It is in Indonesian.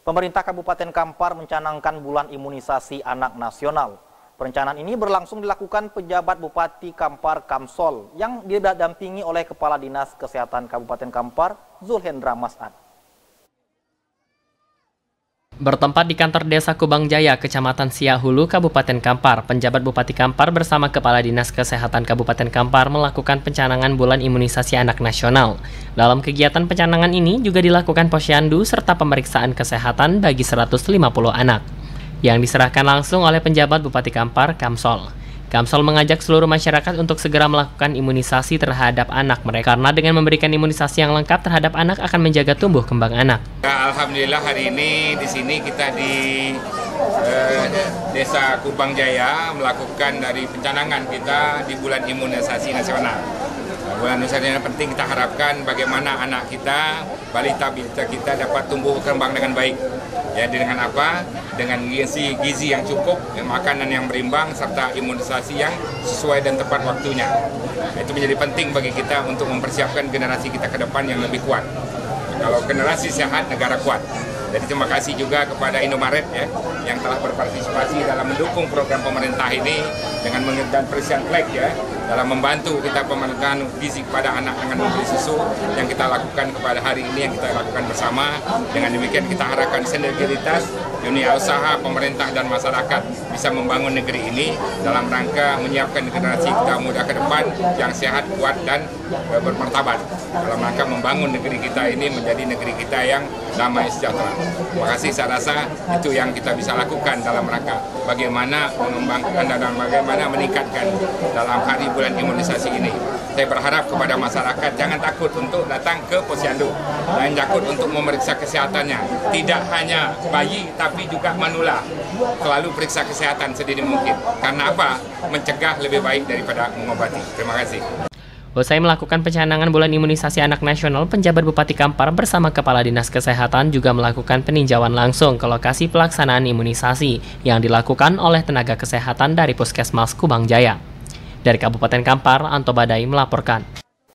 Pemerintah Kabupaten Kampar mencanangkan bulan imunisasi anak nasional. Perencanaan ini berlangsung dilakukan pejabat Bupati Kampar Kamsol yang didampingi oleh Kepala Dinas Kesehatan Kabupaten Kampar, Zulhendra Mas'ad. Bertempat di kantor Desa Kubang Jaya, Kecamatan Siahulu, Kabupaten Kampar, penjabat Bupati Kampar bersama Kepala Dinas Kesehatan Kabupaten Kampar melakukan pencanangan bulan imunisasi anak nasional. Dalam kegiatan pencanangan ini juga dilakukan posyandu serta pemeriksaan kesehatan bagi 150 anak, yang diserahkan langsung oleh penjabat Bupati Kampar, Kamsol. Kamsol mengajak seluruh masyarakat untuk segera melakukan imunisasi terhadap anak mereka, karena dengan memberikan imunisasi yang lengkap terhadap anak akan menjaga tumbuh kembang anak. Alhamdulillah hari ini di sini kita di Desa Kubang Jaya melakukan dari pencanangan kita di bulan imunisasi nasional. Bulan imunisasi yang penting kita harapkan bagaimana anak kita, balita-balita kita dapat tumbuh kembang dengan baik. Ya, dengan apa? Dengan gizi yang cukup, makanan yang berimbang, serta imunisasi yang sesuai dan tepat waktunya. Itu menjadi penting bagi kita untuk mempersiapkan generasi kita ke depan yang lebih kuat. Kalau generasi sehat, negara kuat. Jadi terima kasih juga kepada Indomaret ya, yang telah berpartisipasi dalam mendukung program pemerintah ini dengan mengedan Presiden Flag ya, dalam membantu kita pemerintahan gizi kepada anak dengan memberi susu yang kita lakukan kepada hari ini, yang kita lakukan bersama. Dengan demikian kita harapkan sinergitas dunia usaha, pemerintah dan masyarakat bisa membangun negeri ini dalam rangka menyiapkan generasi kita muda ke depan yang sehat, kuat dan bermartabat. Dalam rangka membangun negeri kita ini menjadi negeri kita yang damai sejahtera. Terima kasih, saya rasa itu yang kita bisa lakukan dalam rangka bagaimana mengembangkan dan bagaimana meningkatkan dalam hari bulan imunisasi ini. Saya berharap kepada masyarakat jangan takut untuk datang ke posyandu, jangan takut untuk memeriksa kesehatannya. Tidak hanya bayi tapi juga manula. Selalu periksa kesehatan sedini mungkin. Karena apa? Mencegah lebih baik daripada mengobati. Terima kasih. Usai melakukan pencanangan bulan imunisasi anak nasional, penjabat Bupati Kampar bersama Kepala Dinas Kesehatan juga melakukan peninjauan langsung ke lokasi pelaksanaan imunisasi yang dilakukan oleh tenaga kesehatan dari Puskesmas Kubang Jaya. Dari Kabupaten Kampar, Anto Badai melaporkan.